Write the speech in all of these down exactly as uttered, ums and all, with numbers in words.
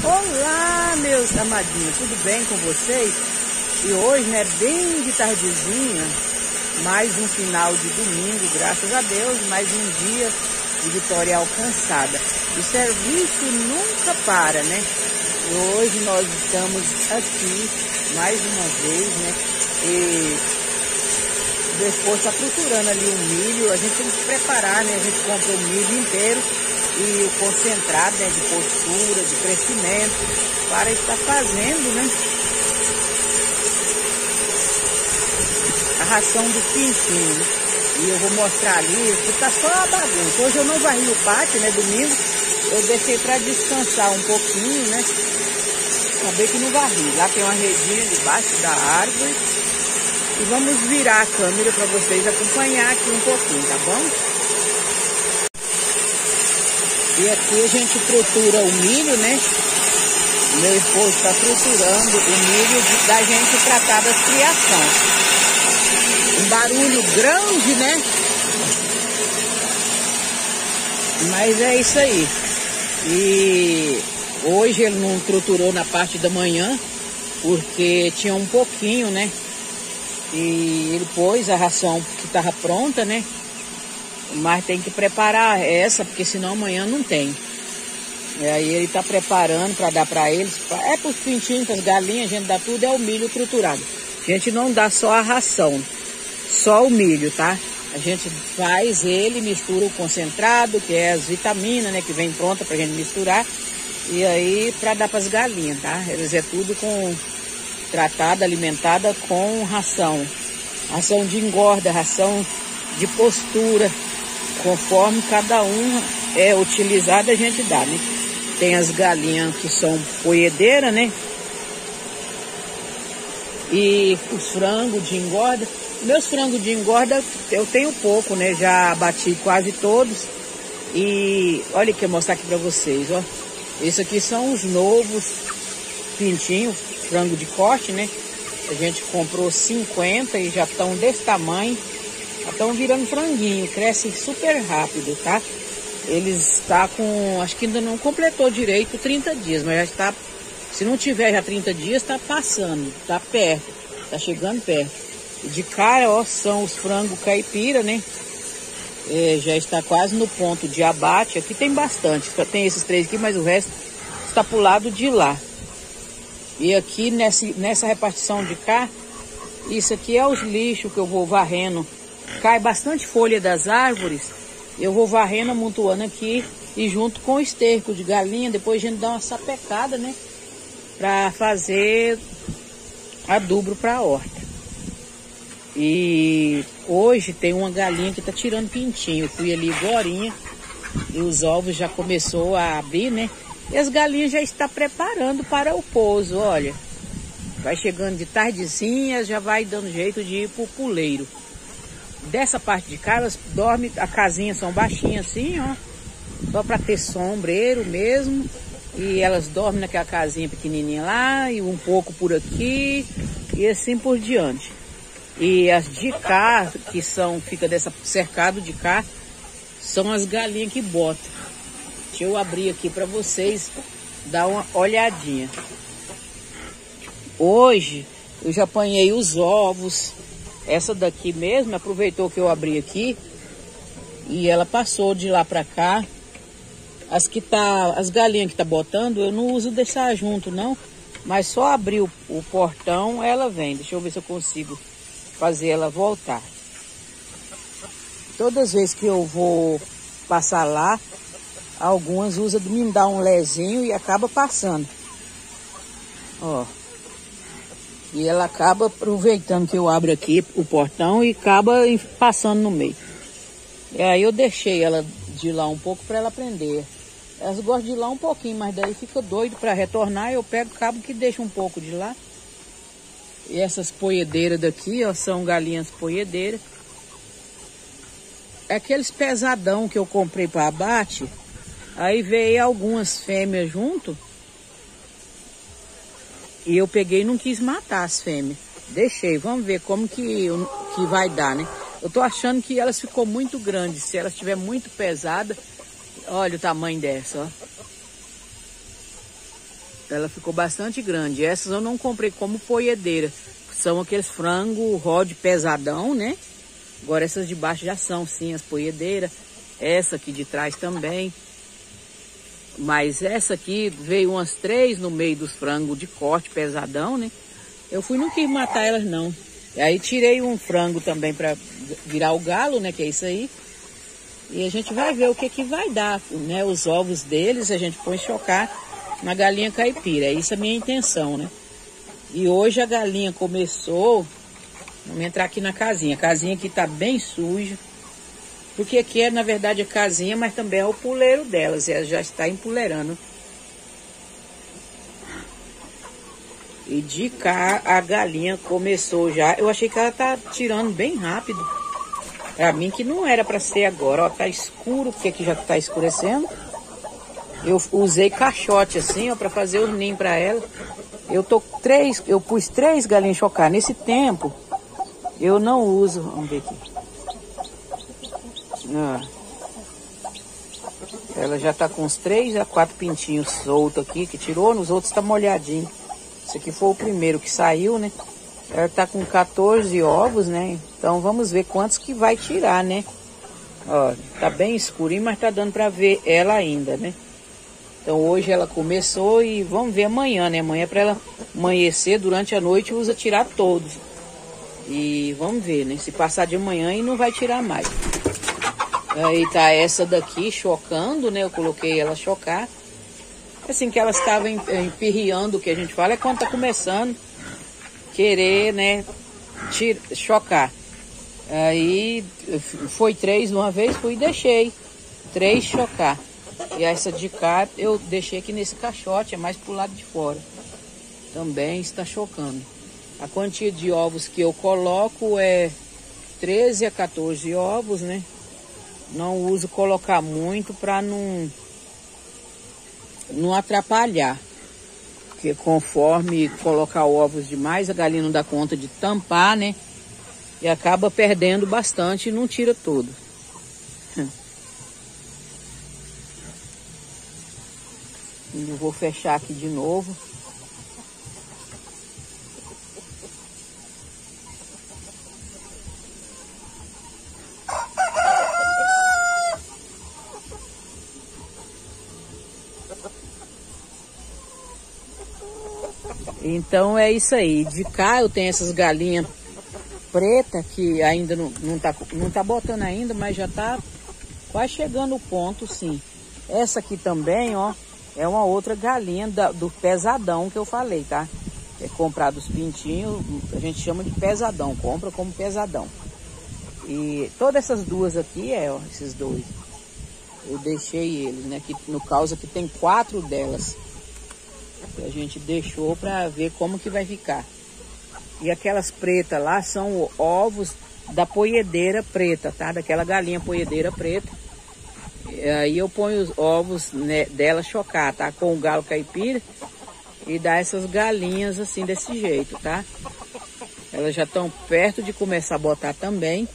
Olá, meus amadinhos, tudo bem com vocês? E hoje, né, bem de tardezinha, mais um final de domingo, graças a Deus, mais um dia de vitória alcançada. O serviço nunca para, né? E hoje nós estamos aqui, mais uma vez, né? E o esposo está triturando ali o milho, a gente tem que preparar, né? A gente compra o milho inteiro e o concentrado, né, de postura, de crescimento, para estar fazendo, né, a ração do pintinho, né? E eu vou mostrar ali, que tá só a bagunça. Hoje eu não varri o pátio, né, domingo, eu deixei para descansar um pouquinho, né, acabei que não varri. Lá tem uma redinha debaixo da árvore e vamos virar a câmera para vocês acompanhar aqui um pouquinho, tá bom? E aqui a gente tritura o milho, né? Meu esposo está triturando o milho de, da gente tratar das criações. Um barulho grande, né? Mas é isso aí. E hoje ele não triturou na parte da manhã, porque tinha um pouquinho, né? E ele pôs a ração que estava pronta, né? Mas tem que preparar essa, porque senão amanhã não tem. E aí ele tá preparando para dar para eles. É para os pintinhos, para as galinhas, a gente dá tudo, é o milho triturado. A gente não dá só a ração, só o milho, tá? A gente faz ele, mistura o concentrado, que é as vitaminas, né, que vem pronta pra gente misturar. E aí para dar para as galinhas, tá? Eles é tudo com tratada, alimentada com ração. Ração de engorda, ração de postura. Conforme cada um é utilizado, a gente dá, né? Tem as galinhas que são poedeiras, né? E os frangos de engorda. Meus frangos de engorda eu tenho pouco, né? Já bati quase todos. E olha que eu vou mostrar aqui pra vocês, ó. Esses aqui são os novos pintinhos, frango de corte, né? A gente comprou cinquenta e já estão desse tamanho. Estão virando franguinho, cresce super rápido, tá? Eles estão com, acho que ainda não completou direito trinta dias, mas já está, se não tiver já trinta dias, está passando, está perto, está chegando perto. E de cara, ó, são os frangos caipira, né? É, já está quase no ponto de abate. Aqui tem bastante, tem esses três aqui, mas o resto está pro lado de lá. E aqui nessa, nessa repartição de cá, isso aqui é os lixos que eu vou varrendo. Cai bastante folha das árvores, eu vou varrendo, amontoando aqui e junto com o esterco de galinha, depois a gente dá uma sapecada, né? Pra fazer adubo pra horta. E hoje tem uma galinha que tá tirando pintinho. Eu fui ali agorinha e os ovos já começou a abrir, né? E as galinhas já estão preparando para o pouso, olha. Vai chegando de tardezinha, já vai dando jeito de ir pro puleiro. Dessa parte de cá, elas dormem, a casinha são baixinhas assim, ó. Só para ter sombreiro mesmo. E elas dormem naquela casinha pequenininha lá, e um pouco por aqui, e assim por diante. E as de cá, que são, fica dessa cercado de cá, são as galinhas que botam. Deixa eu abrir aqui para vocês dar uma olhadinha. Hoje, eu já apanhei os ovos. Essa daqui mesmo, aproveitou que eu abri aqui e ela passou de lá pra cá. As que tá, as galinhas que tá botando, eu não uso deixar junto não, mas só abrir o, o portão, ela vem. Deixa eu ver se eu consigo fazer ela voltar. Todas as vezes que eu vou passar lá, algumas usam de me dar um lezinho e acaba passando. Ó. E ela acaba aproveitando que eu abro aqui o portão e acaba passando no meio. E aí eu deixei ela de lá um pouco para ela aprender. Elas gostam de lá um pouquinho, mas daí fica doido para retornar. Eu pego o cabo que deixa um pouco de lá. E essas poedeiras daqui, ó, são galinhas poedeiras. Aqueles pesadão que eu comprei para abate, aí veio algumas fêmeas junto. E eu peguei e não quis matar as fêmeas. Deixei, vamos ver como que, que vai dar, né? Eu tô achando que elas ficou muito grandes. Se elas estiver muito pesada, olha o tamanho dessa, ó. ela ficou bastante grande. Essas eu não comprei como poedeira. São aqueles frango rod pesadão, né? Agora essas de baixo já são, sim, as poedeiras. Essa aqui de trás também. Mas essa aqui veio umas três no meio dos frangos de corte pesadão, né? Eu fui, não quis matar elas, não. E aí tirei um frango também para virar o galo, né? Que é isso aí. E a gente vai ver o que que vai dar, né? Os ovos deles a gente põe chocar na galinha caipira. É isso a minha intenção, né? E hoje a galinha começou... Vamos entrar aqui na casinha. A casinha aqui tá bem suja. Porque aqui é, na verdade, a casinha, mas também é o puleiro delas. E ela já está empuleirando. E de cá a galinha começou já. Eu achei que ela tá tirando bem rápido. Pra mim que não era pra ser agora. Ó, tá escuro, porque aqui já tá escurecendo. Eu usei caixote assim, ó, pra fazer o ninho pra ela. Eu tô três, eu pus três galinhas chocar. Nesse tempo, eu não uso. Vamos ver aqui. Ah. Ela já tá com uns três a quatro pintinhos soltos aqui, que tirou, nos outros tá molhadinho. Esse aqui foi o primeiro que saiu, né? Ela tá com quatorze ovos, né? Então vamos ver quantos que vai tirar, né? Ó, tá bem escurinho, mas tá dando pra ver ela ainda, né? Então hoje ela começou e vamos ver amanhã, né? Amanhã pra ela amanhecer, durante a noite usa tirar todos. E vamos ver, né? Se passar de manhã e não vai tirar mais. Aí tá essa daqui chocando, né? Eu coloquei ela chocar. Assim que elas estavam empirriando, o que a gente fala, é quando tá começando querer, né? Tira, chocar. Aí foi três de uma vez, fui e deixei. Três chocar. E essa de cá eu deixei aqui nesse caixote, é mais pro lado de fora. Também está chocando. A quantia de ovos que eu coloco é treze a quatorze ovos, né? Não uso colocar muito para não, não atrapalhar. Porque conforme colocar ovos demais, a galinha não dá conta de tampar, né? E acaba perdendo bastante e não tira tudo. Eu vou fechar aqui de novo. Então é isso aí. De cá eu tenho essas galinhas pretas que ainda não, não, tá, não tá botando ainda, mas já tá quase chegando o ponto, sim. Essa aqui também, ó, é uma outra galinha da, do pesadão que eu falei, tá? É comprar dos pintinhos, a gente chama de pesadão, compra como pesadão. E todas essas duas aqui, é, ó, esses dois, eu deixei eles, né? Que no caso aqui tem quatro delas. Que a gente deixou para ver como que vai ficar. E aquelas pretas lá são ovos da poedeira preta, tá? Daquela galinha poedeira preta. E aí eu ponho os ovos, né, dela chocar, tá? Com o galo caipira e dá essas galinhas assim desse jeito, tá? Elas já estão perto de começar a botar também.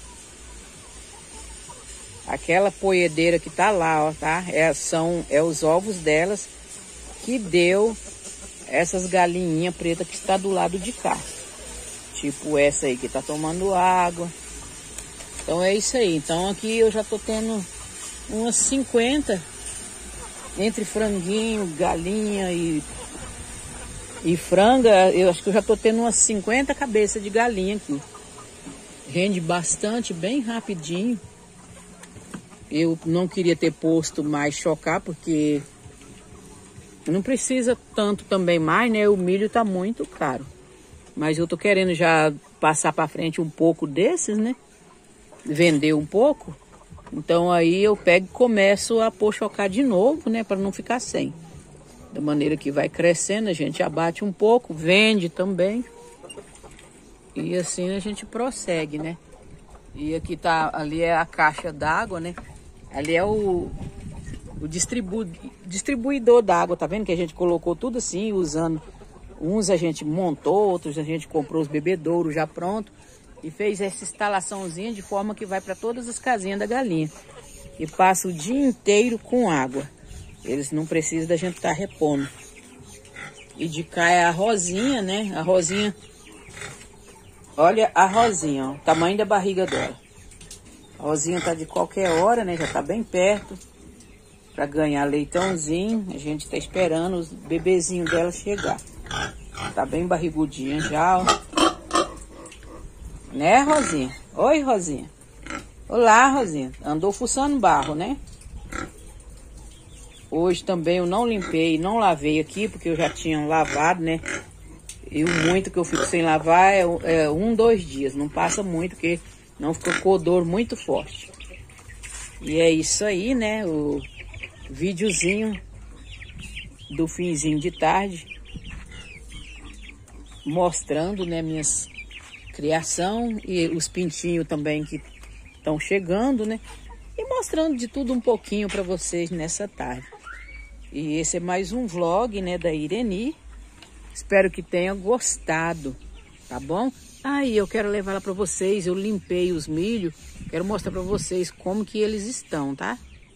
Aquela poedeira que tá lá, ó, tá? É, são, é os ovos delas que deu essas galinhinhas pretas que está do lado de cá. Tipo essa aí que tá tomando água. Então é isso aí. Então aqui eu já tô tendo umas cinquenta entre franguinho, galinha e, e franga. Eu acho que eu já tô tendo umas cinquenta cabeças de galinha aqui. Rende bastante, bem rapidinho. Eu não queria ter posto mais chocar porque não precisa tanto também mais, né? O milho tá muito caro. Mas eu tô querendo já passar para frente um pouco desses, né? Vender um pouco. Então aí eu pego e começo a pôr chocar de novo, né? Para não ficar sem. Da maneira que vai crescendo, a gente abate um pouco, vende também. E assim a gente prossegue, né? E aqui tá, ali é a caixa d'água, né? Ali é o... O distribu... distribuidor d'água, tá vendo que a gente colocou tudo assim, usando. Uns a gente montou, outros a gente comprou os bebedouros já pronto e fez essa instalaçãozinha de forma que vai para todas as casinhas da galinha. E passa o dia inteiro com água. Eles não precisam da gente estar repondo. E de cá é a rosinha, né? A rosinha. Olha a rosinha, ó, o tamanho da barriga dela. A rosinha tá de qualquer hora, né? Já tá bem perto para ganhar leitãozinho. A gente tá esperando os bebezinhos dela chegar. Tá bem barrigudinha já, ó. Né, Rosinha? Oi, Rosinha. Olá, Rosinha. Andou fuçando barro, né? Hoje também eu não limpei, não lavei aqui, porque eu já tinha lavado, né? E o muito que eu fico sem lavar é, é um, dois dias. Não passa muito, porque não fica com odor muito forte. E é isso aí, né? O videozinho do finzinho de tarde. Mostrando, né, minhas criação e os pintinhos também que estão chegando, né? E mostrando de tudo um pouquinho para vocês nessa tarde. E esse é mais um vlog, né, da Ireni. Espero que tenha gostado, tá bom? Aí ah, eu quero levar ela para vocês. Eu limpei os milho. Quero mostrar para vocês como que eles estão, tá?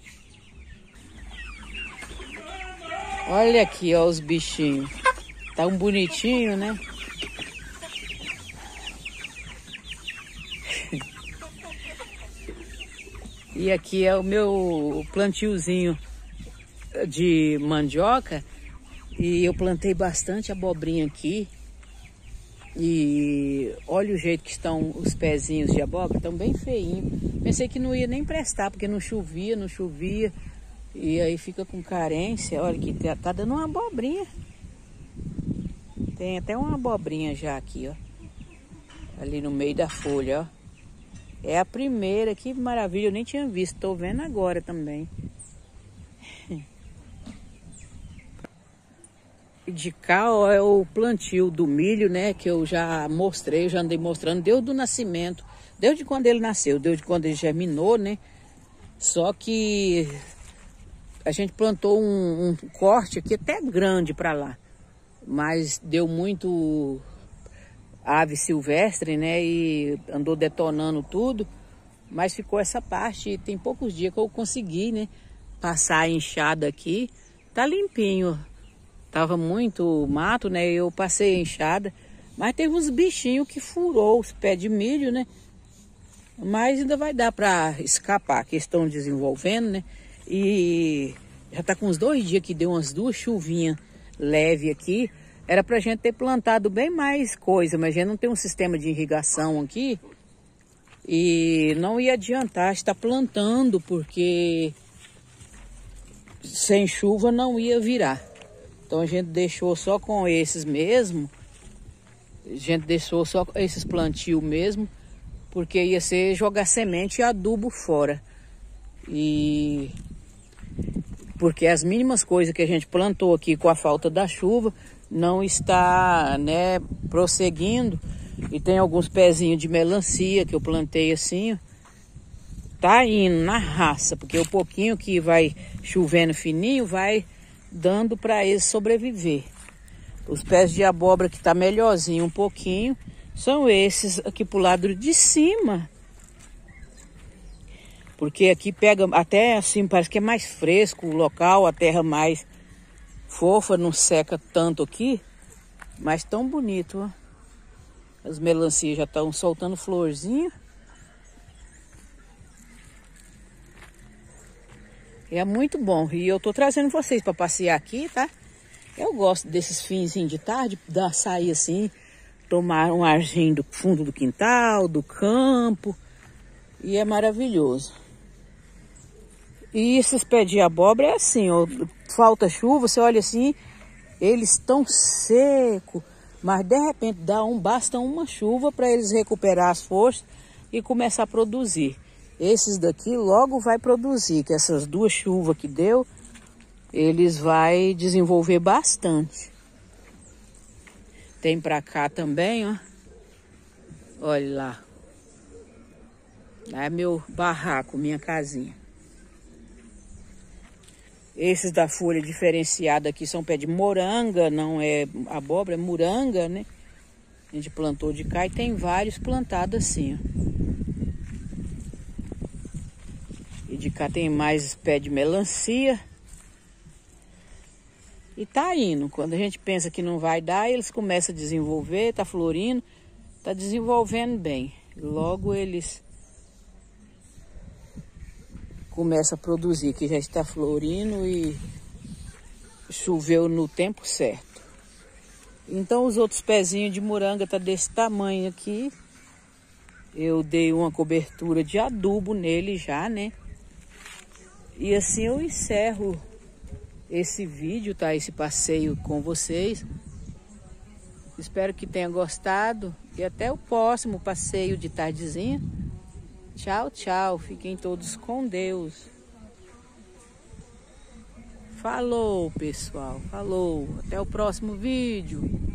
Olha aqui, ó, os bichinhos. Tá um bonitinho, né? E aqui é o meu plantiozinho de mandioca. E eu plantei bastante abobrinha aqui. E olha o jeito que estão os pezinhos de abóbora, estão bem feinhos. Pensei que não ia nem prestar, porque não chovia, não chovia. E aí fica com carência. Olha que tá, tá dando uma abobrinha. Tem até uma abobrinha já aqui, ó. Ali no meio da folha, ó. É a primeira, que maravilha, eu nem tinha visto, tô vendo agora também. De cá, ó, é o plantio do milho, né, que eu já mostrei, já andei mostrando, desde o nascimento, desde quando ele nasceu, desde quando ele germinou, né. Só que a gente plantou um, um corte aqui até grande para lá, mas deu muito ave silvestre, né, e andou detonando tudo, mas ficou essa parte. E tem poucos dias que eu consegui, né, passar a enxada aqui. Tá limpinho, tava muito mato, né, eu passei a enxada, mas teve uns bichinhos que furou os pés de milho, né, mas ainda vai dar para escapar, que estão desenvolvendo, né, e já tá com uns dois dias que deu umas duas chuvinhas leves aqui. Era pra gente ter plantado bem mais coisa, mas a gente não tem um sistema de irrigação aqui. E não ia adiantar estar plantando, porque sem chuva não ia virar. Então a gente deixou só com esses mesmo. A gente deixou só com esses plantios mesmo, porque ia ser jogar semente e adubo fora. E porque as mínimas coisas que a gente plantou aqui com a falta da chuva não está, né, prosseguindo. E tem alguns pezinhos de melancia que eu plantei assim, ó. Tá indo na raça, porque o pouquinho que vai chovendo fininho vai dando para eles sobreviver. Os pés de abóbora que tá melhorzinho um pouquinho são esses aqui pro lado de cima. Porque aqui pega até assim, parece que é mais fresco o local, a terra mais fofa, não seca tanto aqui, mas tão bonito, ó. As melancias já estão soltando florzinha. É muito bom. E eu tô trazendo vocês para passear aqui, tá? Eu gosto desses finzinhos de tarde, dar sair assim, tomar um arzinho do fundo do quintal, do campo. E é maravilhoso. E esses pés de abóbora é assim, ó, falta chuva, você olha assim, eles estão secos, mas de repente dá um, basta uma chuva para eles recuperar as forças e começar a produzir. Esses daqui logo vai produzir, que essas duas chuvas que deu, eles vai desenvolver bastante. Tem para cá também, ó. Olha lá. Lá é meu barraco, minha casinha. Esses da folha diferenciada aqui são pé de moranga, não é abóbora, é moranga, né? A gente plantou de cá e tem vários plantados assim, ó. E de cá tem mais pé de melancia. E tá indo. Quando a gente pensa que não vai dar, eles começam a desenvolver, tá florindo, tá desenvolvendo bem. Logo eles começam a produzir, que já está florindo e choveu no tempo certo. Então os outros pezinhos de moranga tá desse tamanho aqui. Eu dei uma cobertura de adubo nele já, né? E assim eu encerro esse vídeo, tá? Esse passeio com vocês. Espero que tenham gostado e até o próximo passeio de tardezinha. Tchau, tchau. Fiquem todos com Deus. Falou, pessoal. Falou. Até o próximo vídeo.